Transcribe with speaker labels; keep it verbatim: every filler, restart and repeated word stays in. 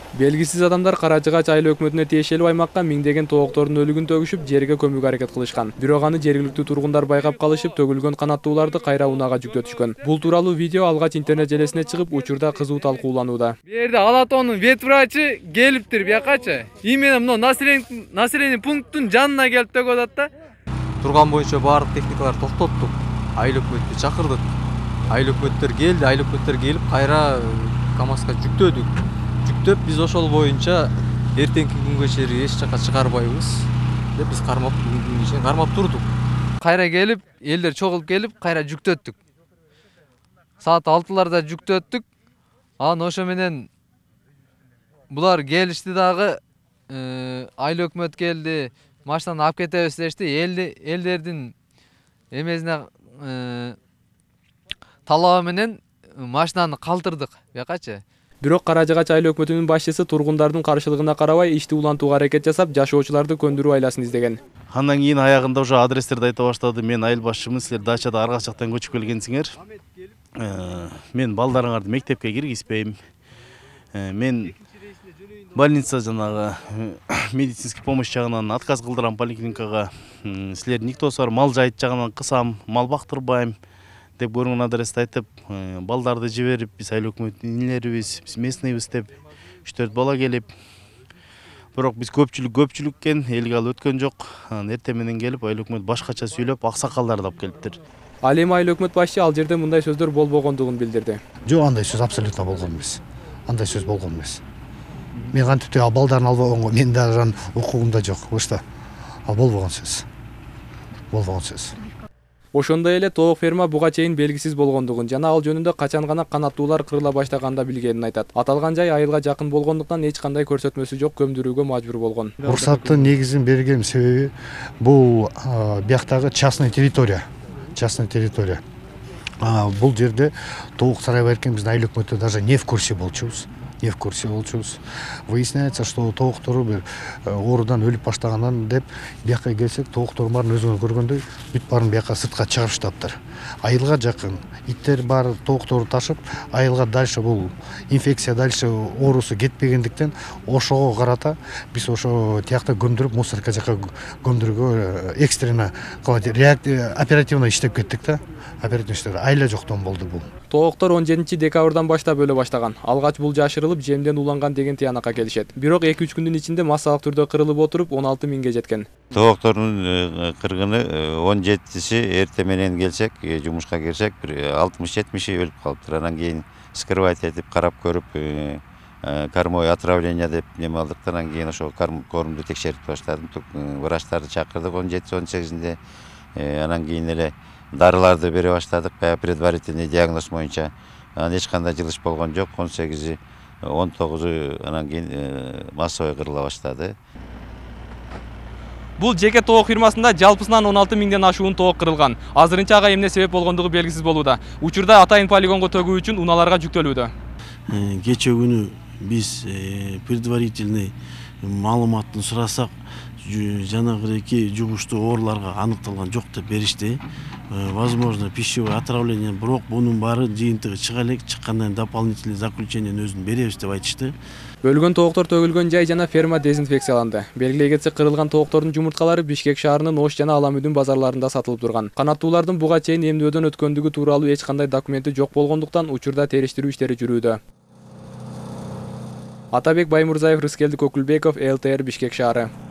Speaker 1: Белгисиз адамдар Карачыгач айыл өкмөтүнө тиешелүү аймакка миңдеген тооктордун өлүгүн төгүшүп, жерге көмүүгө аракет кылышкан. Бирок аны жергиликтүү тургундар байкап калышып, төгүлгөн канаттууларды кайра унаага жүктөтүшкөн. Бул тууралуу видео алгач интернет желесине чыгып, учурда кызуу талкууланууда.
Speaker 2: Бу жерде Алатоонун ветврачы келиптир бuyакачы. Именно мына население население пункттун жанына келип төгүп атат да.
Speaker 3: Турган боюнча баардык техникалар токтоттук. Айыл өкмөттү чакырдык. Айыл өкмөттөр келди, айыл өкмөттөр келип кайра КамАЗга жүктөдүк. Жүктөп биз ошол боюнча эртеңки күнгө чейин эч жака чыгарбайбыз деп биз кармап күнгө чейин кармап турдук.
Speaker 2: Кайра келип, элдер чогулуп келип, кайра жүктөттүк. Саат алтыларда жүктөттүк. Анан ошо менен булар келишти дагы, айыл өкмөт келди, машинаны алып кетебиз дешти. Элди элдердин эмесине талабы менен машинаны калтырдык бuyакачы.
Speaker 1: Бирок Карачыгач айыл өкмөтүнүн башчысы тургундардын каршылыгына карабай ишти улантууга аракет жасап, жашоочуларды көндүрүү айласын издеген.
Speaker 4: Андан кийин аягында уже адрестерди айта баштады. Мен айыл башчымын, силер дачада арга жактан көчүп келгенсиңер. Мен балдарыңарды мектепке киргизбейм. Мен больница жанагы медицинский помощь жагынан отказ кылдырам поликлиникага. Силер никтосу бар мал жайыт жагынан кысам, мал бактырбайм деп көрүнгөн адрести айтып, балдарды жиберип, биз айыл өкмөтүнүн инилерибиз, биз местныйбыз деп үч төрт бала келип, бирок биз көпчүлүк көпчүлүк экен, элге алып өткөн жок. Анан эртең менен келип, айыл өкмөт башкача сүйлөп, аксакалдарды алып келиптир.
Speaker 1: Ал эми айыл өкмөт башчы ал жерде мындай сөздөр болбогондугун билдирди.
Speaker 5: Жок, андай сөз абсолютно болгон эмес. Андай сөз болгон эмес. Мен кантип ал балдарын албаганга менин дагы укугумда жок, ушта. Ал болбогон сөз. Болбогон сөз.
Speaker 1: Ошондой эле тоок ферма буга чейин белгисиз болгондугун жана ал жөнүндө качан гана канаттуулар кырыла баштаганда билгенин айтат. Аталган жай айылга жакын болгондуктан эч кандай көрсөтмөсү жок көмдүрүүгө мажбур болгон.
Speaker 5: Уруксаттын негизин берген себеби бул бияктагы частный территория. Частный территория. Бул жерде тоок сарай бар экен, биздин айыл өкмөтү даже не в курсе болчубуз. Не в курсе болчубуз. Выясняется, что тооктору бир оорудан өлүп баштагандан деп бияка келсек, тооктордун баарын өзүңөр көргөндөй бүт баарын бияка сыртка чыгарыштаптыр. Айылга жакын иттер бар, тоокторду ташып, айылга дальше бул инфекция дальше оорусу кетпегендиктен ошого карата биз ошо тиякта көмдүрүп мусорка жака көмдүрүүгө экстренно оперативно иштеп кеттик да. Оперативно иштеп айла жоктон болду бул.
Speaker 1: Тооктор он жетинчи декабрдан баштап өлө баштаган. Алгач бул жашырылып, жемден уланган деген тыянакка келишет. Бирок эки үч күндүн ичинде массалык түрдө кырылып отуруп, он алты миңге жеткен.
Speaker 6: Тооктордун кыргыны он жетиси эртең менен келсек, жумушка кирсек, бир алтымыш жетимиши өлүп калыптыр. Анан кийин скрывать этип карап көрүп, кормовое отравление деп неме алдык. Анан кийин ошо кормду текшерип баштадым. Врачтарды чакырдык он жети он сегизинде. Анан кийин эле дарыларды бере баштадык, предварительный диагноз боюнча. Анан эч кандай жылыш болгон жок. он сегизи он тогузу анан кийин массовый кырыла баштады.
Speaker 1: Бул жеке тоок фирмасында жалпысынан он алты миңден ашуун тоок кырылган. Азырынча ага эмне себеп болгондугу белгисиз болууда. Учурда атайын полигонго төгүү үчүн унааларга жүктөлүүдө.
Speaker 7: Кече күнү биз предварительный маалыматын сурасак, жанагы эки жугуштуу ооруларга аныкталган жок деп беришти. Возможно, пищевое отравление, бирок бунун баары жыйынтыгы чыга элек, чыккандан дополнительный заключениени өзүн беребиз деп айтышты.
Speaker 1: Өлгөн тооктор төгүлгөн жай жана ферма дезинфекцияланды. Белгилей кетсек, кырылган тооктордун жумурткалары Бишкек шаарынын Ош жана Аламүдүн базарларында сатылып турган. Канаттуулардын буга чейин эмнөөдөн өткөндүгү тууралуу эч кандай документи жок болгондуктан учурда териштирүү иштери жүрүүдө. Атабек Баймурзаев, Рыскелди Көкүлбеков, эл тэ эр Бишкек шаары.